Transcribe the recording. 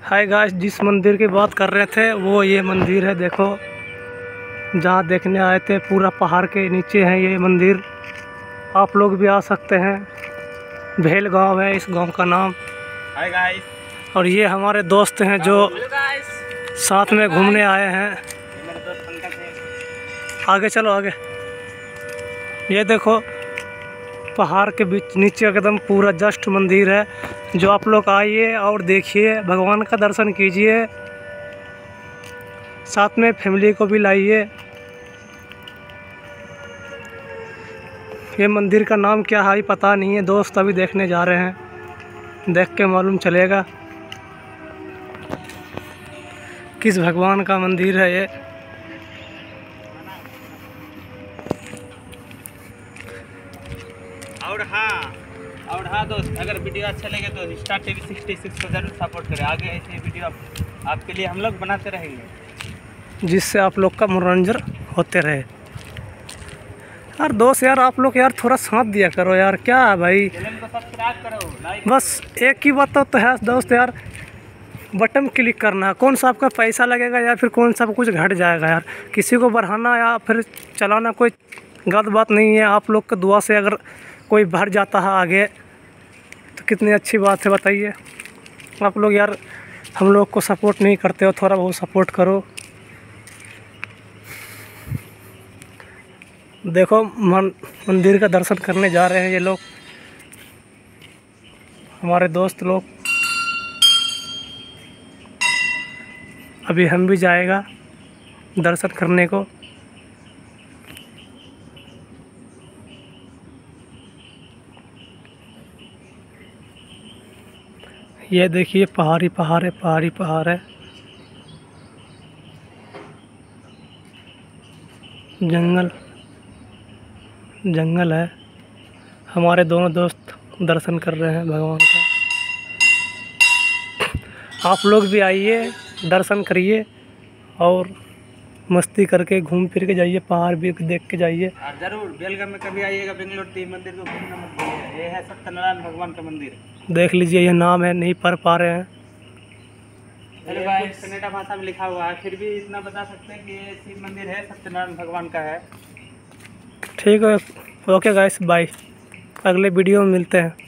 Hi guys, जिस मंदिर की बात कर रहे थे वो ये मंदिर है। देखो, जहाँ देखने आए थे पूरा पहाड़ के नीचे है ये मंदिर। आप लोग भी आ सकते हैं। भेल गांव है इस गांव का नाम। Hi guys. और ये हमारे दोस्त हैं जो साथ में घूमने आए हैं। मेरे दोस्त पंकज है। आगे चलो आगे। ये देखो, पहाड़ के बीच नीचे एकदम पूरा जस्ट मंदिर है। जो आप लोग आइए और देखिए, भगवान का दर्शन कीजिए, साथ में फैमिली को भी लाइए। ये मंदिर का नाम क्या है पता नहीं है दोस्त, अभी देखने जा रहे हैं, देख के मालूम चलेगा किस भगवान का मंदिर है ये। और हाँ दोस्त, अगर वीडियो अच्छा लगे तो स्टार टीवी 66 को जरूर सपोर्ट करें। आगे ऐसे वीडियो आपके लिए हम लोग बनाते रहेंगे, जिससे आप लोग का मनोरंजन होते रहे। यार दोस्त, यार आप लोग यार थोड़ा साथ दिया करो यार, क्या है भाई। चैनल को सब्सक्राइब करो, लाइक। बस एक ही बात तो है दोस्त यार, बटन क्लिक करना है। कौन सा आपका पैसा लगेगा या फिर कौन सा कुछ घट जाएगा यार। किसी को बढ़ाना या फिर चलाना कोई गलत बात नहीं है। आप लोग के दुआ से अगर कोई बढ़ जाता है आगे तो कितनी अच्छी बात है, बताइए। आप लोग यार हम लोग को सपोर्ट नहीं करते हो, थोड़ा बहुत सपोर्ट करो। देखो, मंदिर का दर्शन करने जा रहे हैं ये लोग, हमारे दोस्त लोग। अभी हम भी जाएगा दर्शन करने को। ये देखिए, पहाड़ी पहाड़ है, पहाड़ी पहाड़ है, जंगल जंगल है। हमारे दोनों दोस्त दर्शन कर रहे हैं भगवान का। आप लोग भी आइए, दर्शन करिए और मस्ती करके घूम फिर के जाइए, पहाड़ भी देख के जाइए। और जरूर बेलगाम में कभी आइएगा, बेंगलोर तीन मंदिर को घूमना मत भूलिए। ये है सत्यनारायण भगवान का मंदिर। देख लीजिए, ये नाम है, नहीं पढ़ पा रहे हैं। कन्नड़ा भाषा में लिखा हुआ है, फिर भी इतना बता सकते हैं कि ये शिव मंदिर है, सत्यनारायण भगवान का है। ठीक है, ओके गाइस, बाय। अगले वीडियो में मिलते हैं।